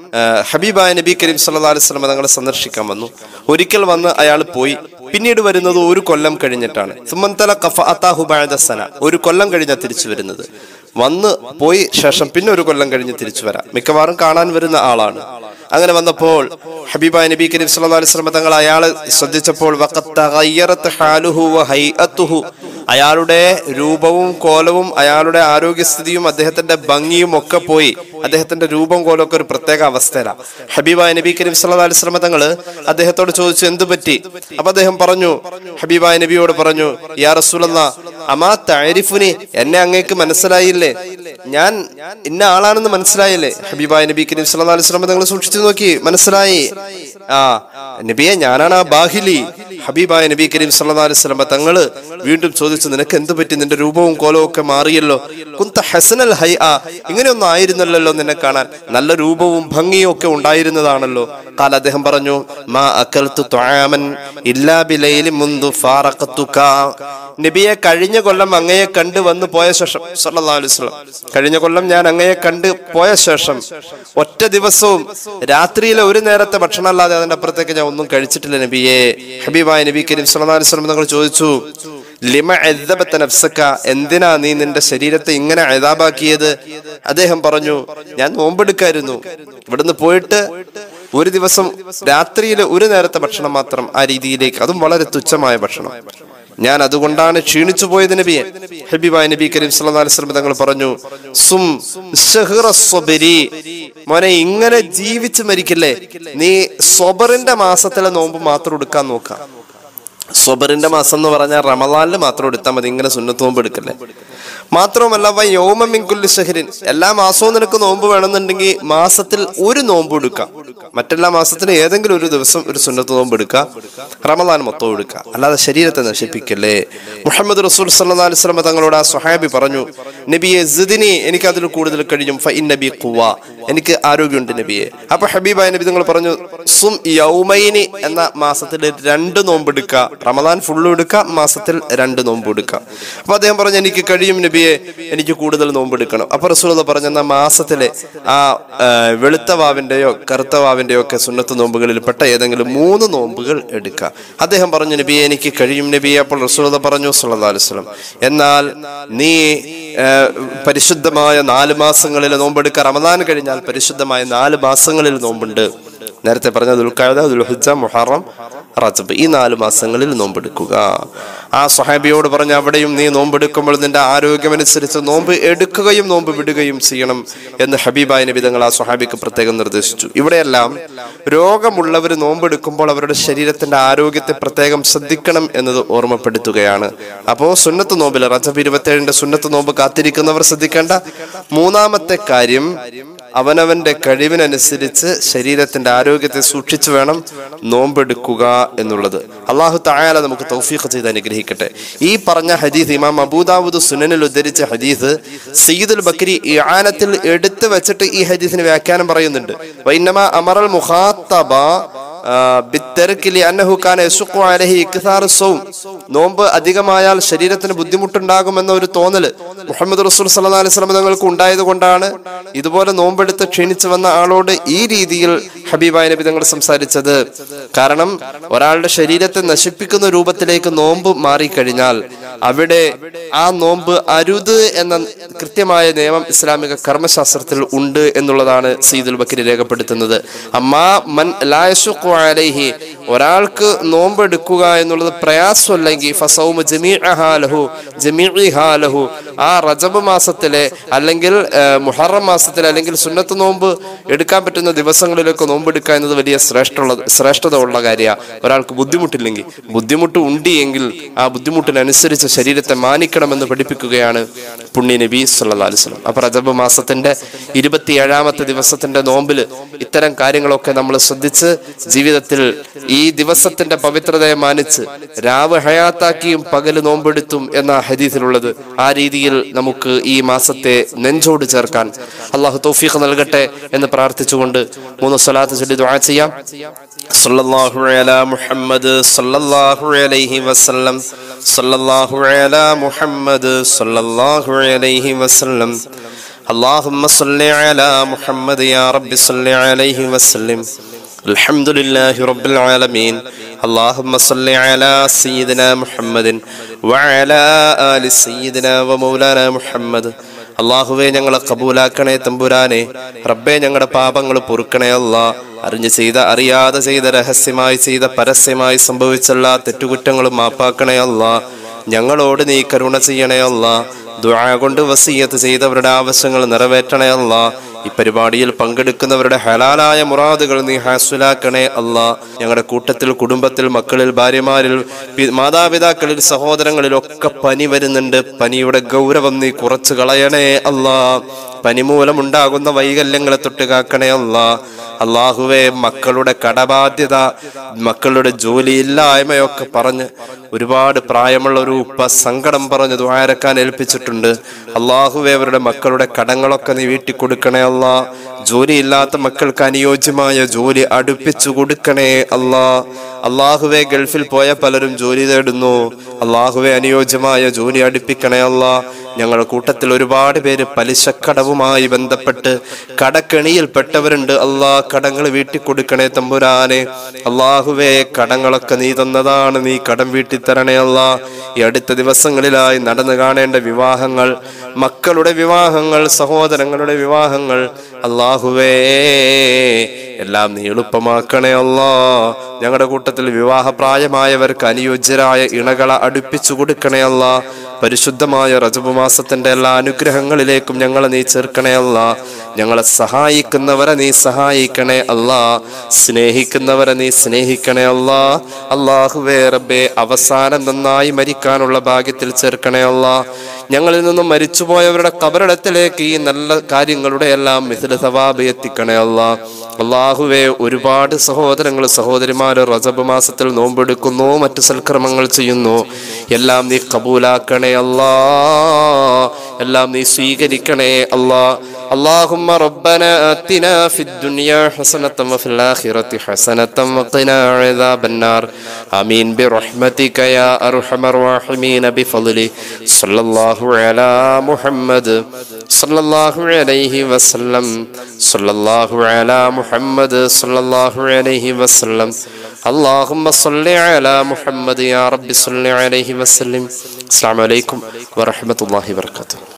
ഹബീബായ നബി കരീം സല്ലല്ലാഹു അലൈഹി വസല്ലം തങ്ങളെ സന്ദർശിക്കാൻ വന്നു. ഒരിക്കൽ വന്ന് അയാൾ പോയി. പിന്നീട് വരുന്നത് ഒരു കൊല്ലം കഴിഞ്ഞിട്ടാണ്. സുമന്തല ഖഫ അതാഹു ബഅദ സന, ഒരു കൊല്ലം കഴിഞ്ഞാൽ തിരിച്ചു വരുന്നത്. വന്ന് പോയി ശേഷം പിന്നെ ഒരു കൊല്ലം കഴിഞ്ഞ് തിരിച്ചു വരാം. മിക്കവാറും കാണാൻ വരുന്ന ആളാണ്. അങ്ങനെ വന്നപ്പോൾ ഹബീബായ നബി കരീം സല്ലല്ലാഹു അലൈഹി വസല്ലം തങ്ങൾ അയാളെ ശ്രദ്ധിച്ചപ്പോൾ വഖത്ത് തഗയ്യറത് ഹാലുഹു വഹൈഅതുഹു, അയാളുടെ രൂപവും കോലവും അയാളുടെ ആരോഗ്യസ്ഥിതിയും അദ്ദേഹത്തിന്റെ ഭംഗിയും ഒക്കെ പോയി. അദ്ദേഹത്തിന്റെ രൂപം കോലമൊക്കെ ഒരു പ്രത്യേക അവസ്ഥയിലാണ്. ഹബീബായ നബി കരീം സല്ലല്ലാഹു അലൈഹി വസല്ലം തങ്ങൾ അദ്ദേഹത്തോട് ചോദിച്ചു, എന്തു പറ്റി? അപ്പൊ അദ്ദേഹം പറഞ്ഞു, ഹബീബായ നബിയോട് പറഞ്ഞു, യാ റസൂലല്ലാഹ് അമാ തഅരിഫുനി, എന്നെ അങ്ങേക്ക് മനസ്സിലായില്ലേ? ഞാൻ ഇന്ന ആളാണെന്ന് മനസ്സിലായില്ലേ? ഹബീബായ നബി കരീം സല്ലല്ലാഹു അലൈഹി വസല്ലം തങ്ങൾ സൂക്ഷിച്ചു നോക്കി, മനസ്സിലായി. ആ നബിയെ, ഞാനാണ് ആ ബാഹിലി. ഹബീബായ നബി കരീം സല്ലല്ലാഹു അലൈഹി വസല്ലം തങ്ങൾ വീണ്ടും ചോദിച്ചു, നിനക്ക് എന്ത് പറ്റി? നിന്റെ രൂപവും കോലവും ഒക്കെ മാറിയല്ലോ. കുന്ത ഹസനൽ ഹൈഅ, ഇങ്ങനെയൊന്നും ആയിരുന്നല്ലോ നിന്നെ കാണാൻ, നല്ല രൂപവും ഭംഗിയും ഒക്കെ ഉണ്ടായിരുന്നതാണല്ലോ. കാല, അദ്ദേഹം പറഞ്ഞു, മാ അകൽതു തുആമൻ ഇല്ലാ ബിലൈലി മുൻദു ഫാറഖതുക, നബിയെ കഴിഞ്ഞ കൊല്ലം അങ്ങയെ കണ്ട് വന്ന് പോയ ശേഷം സല്ലല്ലാഹു അലൈഹി വസല്ലം കഴിഞ്ഞ കൊല്ലം ഞാൻ അങ്ങയെ കണ്ട് പോയ ശേഷം ഒറ്റ ദിവസവും രാത്രിയിലെ ഒരു നേരത്തെ ഭക്ഷണം അല്ലാതെ അതിന്റെ അപ്പുറത്തേക്ക് ഞാൻ ഒന്നും കഴിച്ചിട്ടില്ല നബിയെ. ഹബീബായ നബി കരീം സല്ലല്ലാഹു അലൈഹി വസല്ലം തങ്ങൾ ചോദിച്ചു, ലിമ അദ്ദബത നഫ്സക, എന്തിനാ നീ നിന്റെ ശരീരത്തെ ഇങ്ങനെ അദാബാക്കിയത്? അദ്ദേഹം പറഞ്ഞു, ഞാൻ നോമ്പെടുക്കായിരുന്നു. ഇവിടുന്ന് പോയിട്ട് ഒരു ദിവസം രാത്രിയിലെ ഒരു നേരത്തെ ഭക്ഷണം മാത്രം, ആ രീതിയിലേക്ക്, അതും വളരെ തുച്ഛമായ ഭക്ഷണം, ഞാൻ അതുകൊണ്ടാണ് ക്ഷീണിച്ചു പോയത് നബിയെ. ഹബീബായ നബി കരീം സല്ലല്ലാഹു അലൈഹി വസല്ലം തങ്ങൾ പറഞ്ഞു, സും ശഹ്റ സ്വബരി, മോനെ ഇങ്ങനെ ജീവിച്ച് മരിക്കില്ലേ, നീ സ്വബറിന്റെ മാസത്തിലെ നോമ്പ് മാത്രം എടുക്കാൻ നോക്കാം. സ്വബറിന്റെ മാസം എന്ന് പറഞ്ഞാൽ റമളാനിൽ മാത്രം എടുത്താൽ മതി, ഇങ്ങനെ സുന്നത്ത് നോമ്പ് എടുക്കല്ലേ. മാത്രവുമല്ല യൗമ മിൻ കുല്ലി ശഹ്റിൻ, എല്ലാ മാസവും നിനക്ക് നോമ്പ് വേണമെന്നുണ്ടെങ്കിൽ മാസത്തിൽ ഒരു നോമ്പ് എടുക്കാം. മറ്റെല്ലാ മാസത്തിലും ഏതെങ്കിലും ഒരു ദിവസം ഒരു സുന്നത്ത് നോമ്പ് എടുക്കുക, റമളാൻ മൊത്തം എടുക്കുക, അല്ലാതെ ശരീരത്തെ നശിപ്പിക്കല്ലേ. മുഹമ്മദ് റസൂൽ സല്ലല്ലാഹു അലൈഹി വസല്ലം തങ്ങളോട് ആ സ്വഹാബി പറഞ്ഞു, നബിയെ സിദ്നി, എനിക്ക് അതിൽ കൂടുതൽ കഴിയും, ഫഇൻ നബി ഖുവ, എനിക്ക് ആരോഗ്യമുണ്ട് നബിയെ. അപ്പൊ ഹബീബായ നബി തങ്ങൾ പറഞ്ഞു, സും യൗമൈനി, എന്ന മാസത്തിൽ രണ്ട് നോമ്പ് എടുക്കുക, റമളാൻ ഫുള്ളും എടുക്കുക, മാസത്തിൽ രണ്ട് നോമ്പ് എടുക്കുക. അപ്പൊ അദ്ദേഹം പറഞ്ഞു, എനിക്ക് കഴിയും നബിയെ, എനിക്ക് കൂടുതൽ നോമ്പ് എടുക്കണം. അപ്പൊ റസൂലുള്ളാഹി പറഞ്ഞു, എന്നാ മാസത്തിലെ ആ വെളുത്ത വാവിന്റെയോ കറുത്ത വാവിന്റെയോ ഒക്കെ സുന്നത്ത് നോമ്പുകളിൽ പെട്ട ഏതെങ്കിലും മൂന്ന് നോമ്പുകൾ എടുക്കുക. അദ്ദേഹം പറഞ്ഞു, നബിയെ എനിക്ക് കഴിയും നബിയെ. അപ്പോൾ റസൂലുള്ളാഹി പറഞ്ഞു സല്ലല്ലാഹു അലൈഹി വസല്ലം, എന്നാൽ നീ പരിശുദ്ധമായ നാല് മാസങ്ങളിൽ നോമ്പെടുക്കുക. റമളാൻ കഴിഞ്ഞാൽ പരിശുദ്ധമായ നാല് മാസങ്ങളിൽ നോമ്പുണ്ട്. നേരത്തെ പറഞ്ഞ ദുൽഖഅദ, ദുൽഹിജ്ജ, മുഹറം, റജബ്, ഈ നാല് മാസങ്ങളിൽ നോമ്പെടുക്കുക. ആ സ്വഹാബിയോട് പറഞ്ഞ, അവിടെയും നീ നോമ്പെടുക്കുമ്പോൾ നിന്റെ ആരോഗ്യമനുസരിച്ച് നോമ്പ് എടുക്കുകയും നോമ്പ് വിടുകയും ചെയ്യണം എന്ന് ഹബീബായ നബി തങ്ങൾ ആ സ്വഹാബിക്ക് പ്രത്യേകം നിർദ്ദേശിച്ചു. ഇവിടെയെല്ലാം രോഗമുള്ളവർ നോമ്പെടുക്കുമ്പോൾ അവരുടെ ശരീരത്തിന്റെ ആരോഗ്യത്തെ പ്രത്യേകം ശ്രദ്ധിക്കണം എന്നത് ഓർമ്മപ്പെടുത്തുകയാണ്. അപ്പോ സുന്നത്ത് നോമ്പിൽ, റജബ് ഇരുപത്തിയേഴിന്റെ സുന്നത്ത് നോമ്പ് കാത്തിരിക്കുന്നവർ ശ്രദ്ധിക്കേണ്ട മൂന്നാമത്തെ കാര്യം, അവനവന്റെ കഴിവിനനുസരിച്ച് ശരീരത്തിന്റെ ആരോഗ്യത്തെ സൂക്ഷിച്ചു വേണം നോമ്പെടുക്കുക എന്നുള്ളത്. അള്ളാഹു തആല നമുക്ക് തൗഫീഖ് ചെയ്ത് അനുഗ്രഹിക്കട്ടെ. ഈ പറഞ്ഞ ഹദീസ് ഇമാം അബൂദാവൂദ് സുനനിൽ ഉദ്ധരിച്ച ഹദീസ് സയ്യിദുൽ ബക്കരി ഇആനത്തിൽ എടുത്തു വെച്ചിട്ട് ഈ ഹദീസിന് വ്യാഖ്യാനം പറയുന്നുണ്ട്. വഇന്നമാ അമറൽ മുഖാത്തബ നോമ്പ് അധികമായാൽ ശരീരത്തിന് ബുദ്ധിമുട്ടുണ്ടാകുമെന്ന ഒരു തോന്നല് മുഹമ്മദ് റസൂൽ സല്ലല്ലാഹു അലൈഹി വസല്ലം തങ്ങൾക്ക് ഉണ്ടായത് കൊണ്ടാണ് ഇതുപോലെ നോമ്പെടുത്ത് ക്ഷീണിച്ചു വന്ന ആളോട് ഈ രീതിയിൽ ഹബീബായ നബി തങ്ങൾ സംസാരിച്ചത്. കാരണം ഒരാളുടെ ശരീരത്തെ നശിപ്പിക്കുന്ന രൂപത്തിലേക്ക് നോമ്പ് മാറിക്കഴിഞ്ഞാൽ അവിടെ ആ നോമ്പ് അരുത് എന്ന കൃത്യമായ നിയമം ഇസ്ലാമിക കർമ്മശാസ്ത്രത്തിൽ ഉണ്ട് എന്നുള്ളതാണ് സയ്യിദുൽ ബക്കരി രേഖപ്പെടുത്തുന്നത്. അമ്മാ മൻ ലാ യശുഖു അലൈഹി, ഒരാൾക്ക് നോമ്പെടുക്കുക എന്നുള്ളത് പ്രയാസമല്ലെങ്കിൽ ഫസൗമു ജമീഅഹാ ലഹു ജമീഇഹാ ലഹു, ആ റജബ് മാസത്തിലെ അല്ലെങ്കിൽ മുഹറം മാസത്തിലെ അല്ലെങ്കിൽ സുന്നത്ത് നോമ്പ് എടുക്കാൻ പറ്റുന്ന ദിവസങ്ങളിലൊക്കെ നോമ്പെടുക്കുക എന്നത് വലിയ ശ്രേഷ്ഠമുള്ള ശ്രേഷ്ഠത ഉള്ള കാര്യമാണ്. ഒരാൾക്ക് ബുദ്ധിമുട്ടില്ലെങ്കിൽ, ബുദ്ധിമുട്ട് ഉണ്ട് എങ്കിൽ ആ ബുദ്ധിമുട്ടിനനുസരിച്ച് ശരീരത്തെ മാനിക്കണമെന്ന് പഠിപ്പിക്കുകയാണ് പുണ്യ നബി സല്ലല്ലാഹു അലൈഹി വസല്ലം. അപ്പൊ റജബ് മാസത്തിന്റെ ഇരുപത്തി ഏഴാമത്തെ ദിവസത്തിന്റെ നോമ്പില് ഇത്തരം കാര്യങ്ങളൊക്കെ നമ്മൾ ശ്രദ്ധിച്ച് ജീവിതത്തിൽ ഈ ദിവസത്തിന്റെ പവിത്രതയെ മാനിച്ച് രാവ് ഹയാത്താക്കിയും പകല് നോമ്പെടുത്തും എന്ന ഹദീസിലുള്ളത്, ആ രീതിയിൽ നമുക്ക് ഈ മാസത്തെ നെഞ്ചോട് ചേർക്കാൻ അള്ളാഹു തൗഫീഖ് നൽകട്ടെ എന്ന് പ്രാർത്ഥിച്ചുകൊണ്ട് മൂന്ന് സ്വലാത്ത് ചൊല്ലി ദുആ ചെയ്യാം. സല്ലല്ലാഹു അലാ മുഹമ്മദ് സല്ലല്ലാഹു അലൈഹി വസല്ലം സല്ലല്ലാഹു അലാ മുഹമ്മദ് സല്ലല്ലാഹു അലൈഹി വസല്ലം اللهم صل على محمد يا رب صل عليه وسلم الحمد لله رب العالمين اللهم صل على سيدنا محمد وعلى آل سيدنا ومولانا محمد. അള്ളാഹുവേ ഞങ്ങളെ കബൂലാക്കണേ തമ്പുരാനെ. റബ്ബേ ഞങ്ങളുടെ പാപങ്ങൾ പൊറുക്കണേ അല്ലാ. അറിഞ്ഞ് ചെയ്ത അറിയാതെ ചെയ്ത രഹസ്യമായി ചെയ്ത പരസ്യമായി സംഭവിച്ചുള്ള തെറ്റുകുറ്റങ്ങളും മാപ്പാക്കണേ അല്ലാ. ഞങ്ങളോട് നീ കരുണ ചെയ്യണേ അല്ലാ. ദുആ കൊണ്ട് വസിയത്ത് ചെയ്തവരുടെ ആവശ്യങ്ങൾ നിറവേറ്റണേ അല്ലാ. ഈ പരിപാടിയിൽ പങ്കെടുക്കുന്നവരുടെ ഹലാലായ മുറാദുകൾ നീ ഹാസുലാക്കണേ അല്ലാ. ഞങ്ങളുടെ കൂട്ടത്തിൽ, കുടുംബത്തിൽ, മക്കളിൽ, ഭാര്യമാരിൽ, മാതാപിതാക്കളിൽ, സഹോദരങ്ങളിലൊക്കെ പനി വരുന്നുണ്ട്. പനിയുടെ ഗൗരവം നീ കുറച്ച് കളയണേ അല്ലാ. പനി മൂലമുണ്ടാകുന്ന വൈകല്യങ്ങളെ തൊട്ട് കാക്കണേ അല്ലാ. അള്ളാഹുവേ, മക്കളുടെ കടബാധ്യത, മക്കളുടെ ജോലിയില്ലായ്മയൊക്കെ പറഞ്ഞ് ഒരുപാട് പ്രായമുള്ള ഒരു ഉപ്പ സങ്കടം പറഞ്ഞ് ദുആരക്കാൻ ഏൽപ്പിച്ചിട്ടുണ്ട്. അള്ളാഹുവേ, അവരുടെ മക്കളുടെ കടങ്ങളൊക്കെ നീ വീട്ടി കൊടുക്കണേ അല്ലാ. ജോലിയില്ലാത്ത മക്കൾക്ക് അനുയോജ്യമായ ജോലി അടുപ്പിച്ചു കൊടുക്കണേ അല്ലാ. അള്ളാഹുവേ, ഗൾഫിൽ പോയ പലരും ജോലി തേടുന്നു. അള്ളാഹുവേ, അനുയോജ്യമായ ജോലി അടുപ്പിക്കണേ അല്ലാ. ഞങ്ങളുടെ കൂട്ടത്തിൽ ഒരുപാട് പേര് പലിശക്കടവുമായി ബന്ധപ്പെട്ട് കടക്കെണിയിൽപ്പെട്ടവരുണ്ട്. അല്ലാ, കടങ്ങൾ വീട്ടി കൊടുക്കണേ തമ്പുരാനെ. അള്ളാഹുവേ, കടങ്ങളൊക്കെ നീ തന്നതാണ്, നീ കടം വീട്ടിത്തരണേ അല്ലാ. ഈ അടുത്ത ദിവസങ്ങളിലായി നടന്നു കാണേണ്ട വിവാഹങ്ങൾ, മക്കളുടെ വിവാഹങ്ങൾ, സഹോദരങ്ങളുടെ വിവാഹങ്ങൾ, അള്ളാഹുവേ എല്ലാം നീ എളുപ്പമാക്കണേ അല്ലാ. ഞങ്ങളുടെ കൂട്ടത്തിൽ വിവാഹപ്രായമായവർക്ക് അനുയോജ്യരായ ഇണകളെ അടുപ്പിച്ചു കൊടുക്കണേ അല്ലാ. പരിശുദ്ധമായ റജബ് മാസത്തിന്റെ എല്ലാ അനുഗ്രഹങ്ങളിലേക്കും ഞങ്ങളെ നീ ചേർക്കണേ അല്ലാ. ഞങ്ങളെ സഹായിക്കുന്നവരെ നീ സഹായിക്കണേ അല്ലാ. സ്നേഹിക്കുന്നവരെ നീ സ്നേഹിക്കണേ അല്ലാ. അല്ലാഹുവേ റബ്ബേ, അവസാനം നന്നായി മരിക്കാനുള്ള ഭാഗ്യത്തിൽ ചേർക്കണേ അല്ലാ. ഞങ്ങളിൽ നിന്നും മരിച്ചുപോയവരുടെ ഖബറിടത്തിലേക്ക് ഈ നല്ല കാര്യങ്ങളുടെ എല്ലാം മിഥ്ല സവാബ് എത്തിക്കണേ അല്ലാ. അള്ളാഹുവേ, ഒരുപാട് സഹോദരങ്ങൾ സഹോദരിമാര് റജബ് മാസത്തിൽ നോമ്പെടുക്കുന്നു, മറ്റു സൽക്രമങ്ങൾ ചെയ്യുന്നു. എല്ലാം നീ കബൂലാക്കണേ അല്ലാ. എല്ലാം നീ സ്വീകരിക്കണേ അല്ലാ. اللهم ربنا آتنا في الدنيا حسنة وفي الآخرة حسنة وقنا عذاب النار آمين برحمتك يا أرحم الراحمين بفضله صلى الله على محمد صلى الله عليه وسلم صلى الله على محمد صلى الله عليه وسلم اللهم صل على محمد يا رب صل عليه وسلم. السلام عليكم ورحمة الله وبركاته.